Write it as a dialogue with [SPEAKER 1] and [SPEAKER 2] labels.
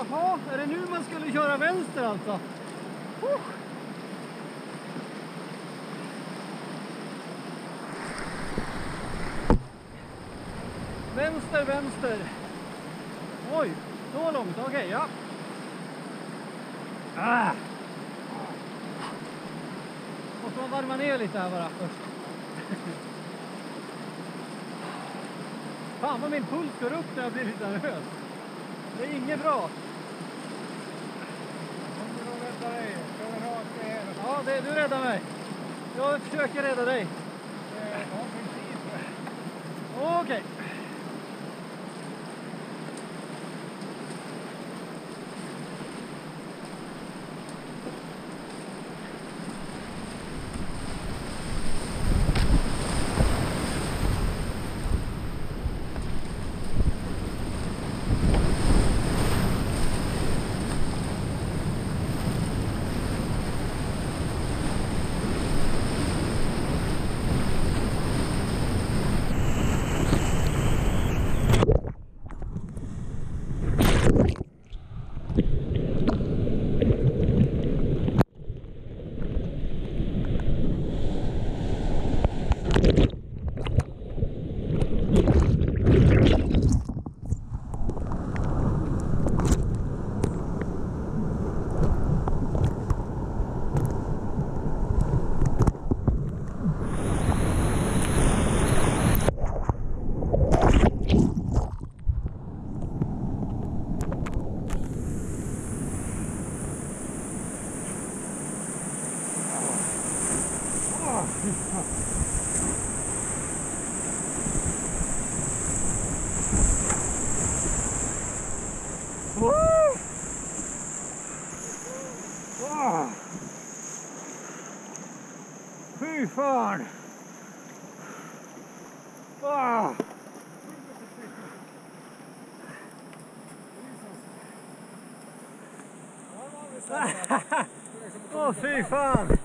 [SPEAKER 1] Jaha, är det nu man skulle köra vänster alltså? Vänster, vänster. Oj, så långt, okej, ja. Måste man varma ner lite här bara först. Fan vad min puls går upp när jag blir lite nervös. Det är inget bra. Ja, du räddar mig. Jag försöker rädda dig. Okej. Fy fan! Åh, fy fan!